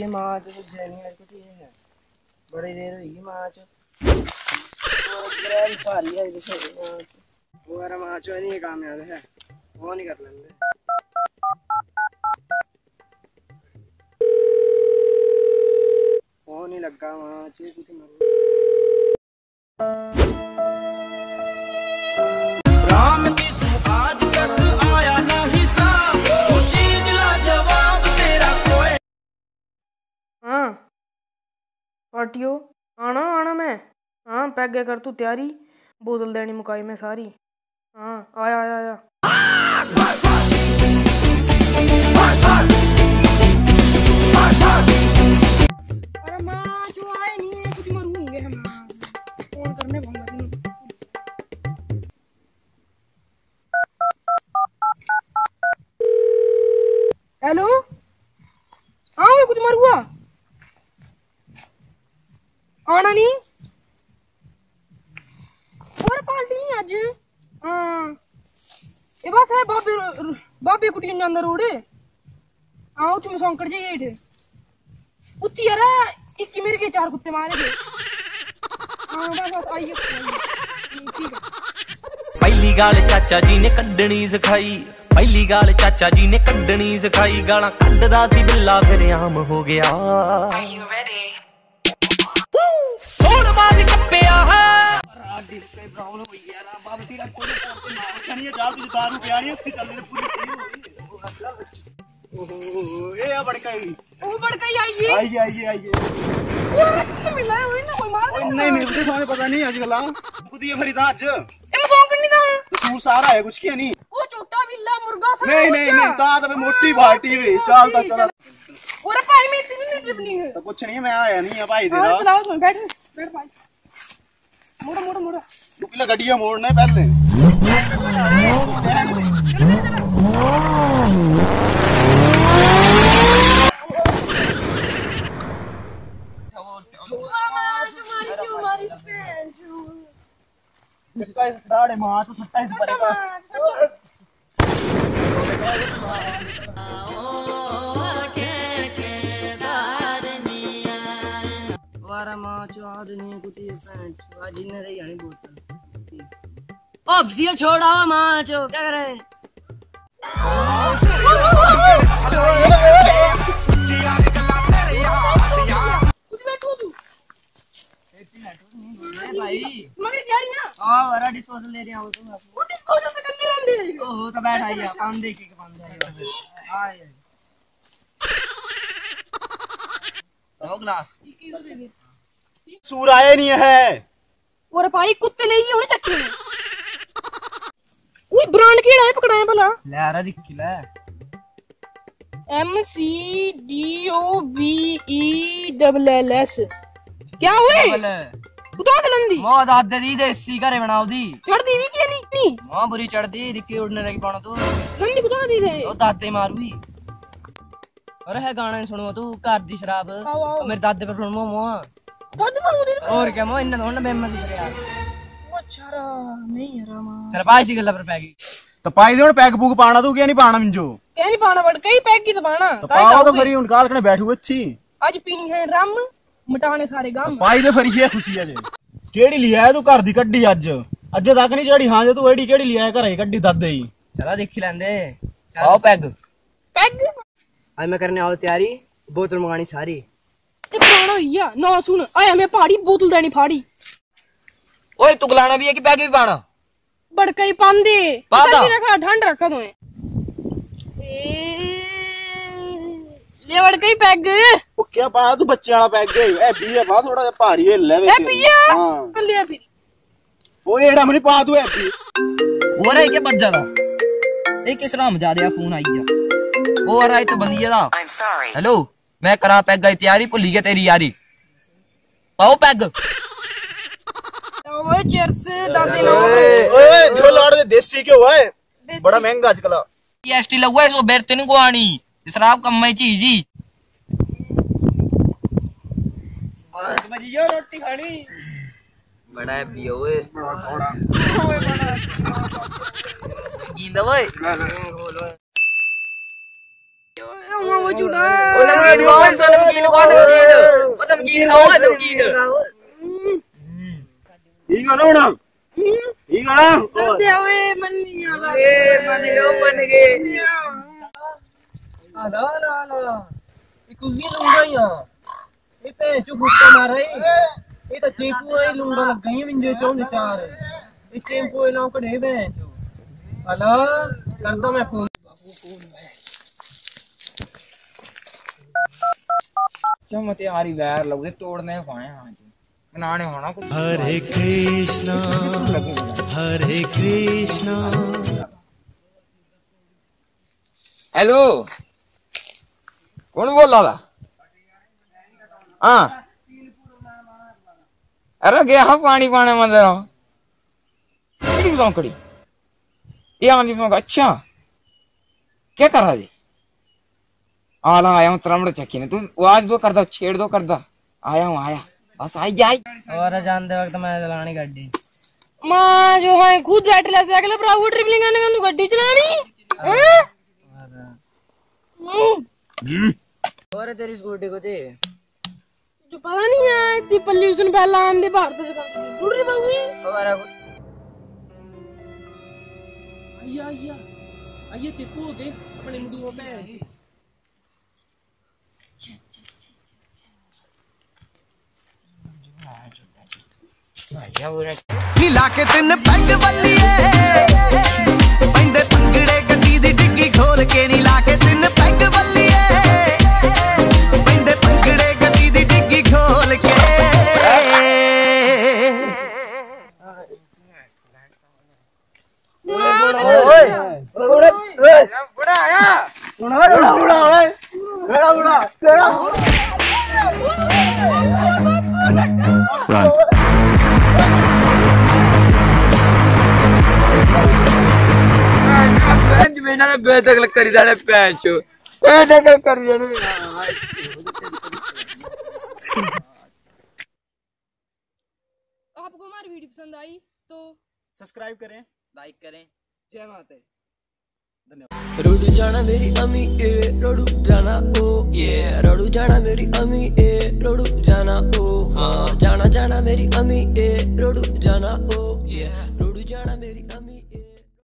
माँ तो जैनी है कुछ ये है बड़ी देर हुई माँ चो भारी है वो यार माँ चो नहीं कामयाब है वो नहीं कर लेंगे वो नहीं लगा माँ चो कुछ राम की आज तक आया नहीं सा चीज ला जवाब तेरा कोई। हाँ पार्टियो आना मैं हाँ पैग कर तू तैयारी बोतल देनी मुकाई में सारी हाँ आया अरे माँ जो आए नहीं है कुछ मरूंगे हम फोन करने हेलो हाँ मैं कुछ मर हुआ आना नहीं और पार्टी नहीं आज हाँ ये बस है बाबे कुटिया के अंदर रोड हाँ उस में सौंकड़ जाइए इधर उच्ची यार इक्की मेरे के 4 कुत्ते मारे थे हाँ बस आइए ठीक है। पहली गाल चाचा जी ने कड्डनी सिखाई पहली गाल चाचा जी ने कड्डनी सिखाई गाला कड्डदा सी बिल्ला फिर आम हो गया। सोन मार टप्पिया है प्रॉब्लम हुई यार बाबू तेरा कोई नहीं है जा तुझे दारू पियानी उसकी चलने पूरी ओहो ये बड़काई वो बड़काई आइए वो मिला है वही ना कोई मार नहीं मुझे सामने पता नहीं आजकल खुद ये भरी था आज ये मैं सौंक नहीं था तू सारा है कुछ किया नहीं वो छोटा बिल्ला मुर्गा सा नहीं ता तो मोटी बाटी भी चलता चला और भाई में इतनी नहीं ट्रिपलिंग है तो कुछ नहीं मैं आया नहीं है भाई तेरा चलाओ बैठ भाई मोड़ा रुक ले गड्डियां मोड़ने पहले खिलाड़ी माँ तो 27 पड़ेगा वारा माँ चाद नहीं कुछ पैंट आज इन्हें रही आनी बोतल अब सिया छोड़ा माँ चो क्या करे भाई मगर यार ना वारा डिस्पोजल ले रहा हूं तुम वो डिस्पोजल से करनी रहंदे ओहो तो बैठ आइया पान दे के पान दे आए दो ग्लास सूर आए नहीं है और भाई कुत्ते ले ही होने चक्के में ओए ब्रांड की है पकड़ाए भला ले आ रहा दिख ले MCDOVELLS क्या हुए कुत्ता गलंदी मो दादे दी देसी घरे बनाओ दी चढ़ दी भी क्या नहीं मो बुरी चढ़दी दिक्की उड़ने लगी पाना तू गलंदी कुत्ता दी थे ओ दादे मारूई और है गाना सुनो तू घर दी शराब मेरे दादे पर सुनो मो दादे पर मुझे और क्या मो इन्ना होना बेमस करे यार वो अच्छा नहीं यार मां तेरा पाई सी गल्ला पर पैगी तो पाई दे पैग पूग पाना तू क्या नहीं पाना मिंजो क्या नहीं पाना बड़ कई पैग की तो पाना तो पाओ तो फरी उन काल कने बैठू अच्छी आज पीनी है रम मटाने सारे गांव पाई दे फरी है खुशी है केड़ी लिया है तू घर दी कड्डी अज तक नहीं चढ़ी हां जे तू एडी केड़ी लिया है घरे कड्डी दादे ही चला देखी लेंदे आओ पैग आज मैं करने आओ तैयारी बोतल मंगानी सारी ये पुराना होइया ना सुन आया मैं पहाड़ी बोतल देनी फाड़ी ओए तू गलाना भी है कि पैग भी पाना बड़कई पांदे पादा रखा ठंड रखा तो ले बड़कई पैग ओ क्या पा तू बच्चे वाला पैग ए बी है बा थोड़ा भारी है ले ए पिया हां ले फिर ओ एड़ा मनी पा तू ए बी हो रहा है क्या बच जादा ए किस राम जा रहा फोन आई जा ओ आ रहा है तो बंदिया दा हेलो मैं करा पैग गई तैयारी भुली गया तेरी यारी पाओ पैग ओए चर्च दादे नो ओए जो लाड़ दे देसी क्यों है बड़ा महंगा आजकल जीएसटी लगवा है सो बेरते नहीं को आनी शराब कम में चीज ही मजिया रोटी खानी बड़ा है पियो ओए गींदा ओए वो जुड़ा नमकीन खाओ नमकीन खाओ नमकीन ठीक है ना होना ठीक है ना दे ओए मन नहीं आगा मन गए आला आला आला ये कुछ लूंगा यहाँ ये पे जो भूखा मार रही ये तो चेपू है लूंगा लग गई मिंजे चौंद चार ये चेपू है लाओ कड़े बेंचो आला कर दो मैं फोन मत यारी वैर लोगे तोड़ने पाए हाँ जी बनाने होना कुछ हरे कृष्णा हरे कृष्णा। हेलो कौन बोल रहा था? हाँ अरे गया हाँ पानी पाने मंदिर कड़ी ये आंधी में अच्छा क्या कर रहा थी? आला आया हूँ त्रमड़ चक्की ने तू आवाज दो कर दो छेड़ दो कर दो आया हूँ आया बस आई जाए और जानते वक्त मैं चलानी गड्डी मां जो है खुद जाट ले सकले प्राइवेट ट्रिपलिंग आने का गड्डी चलानी हैं और तेरी स्कूटी को थी जो पता नहीं है इतनी पोल्यूशन फैला आंदे भारत से उड़ रही बाबू तुम्हारा आइया आइया आइया चेपू दे अपने मुंडू पे नीला के तिन पैग बल्लिए पैंदे पंगड़े गड्डी दी डिग्गी खोल के नीला के तिन पैग बल्लिए पैंदे पंगड़े गड्डी दी डिग्गी खोल के बेदखल करी जाने पैंचो बेदखल करी जाने आपको हमारी वीडियो पसंद आई तो सब्सक्राइब करें लाइक करें जय माता रोडू जाना मेरी अम्मी ए रोडू जाना ओ ये रोडू जाना मेरी अम्मी ए रोडू जाना ओ हाँ जाना जाना मेरी अम्मी ए रोडू जाना ओ ये रोडू जाना मेरी अम्मी ए